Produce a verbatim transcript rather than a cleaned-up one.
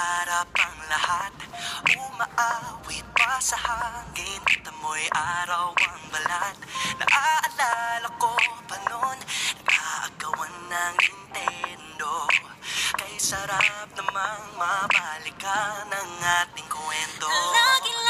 pangarap ang lahat. Umaawit pa sa hangin at amoy araw ang balat. Naaalala ko pa noon, nag-aagawan ng Nintendo. Kay sarap namang mabalikan ang ating kwento. Lagi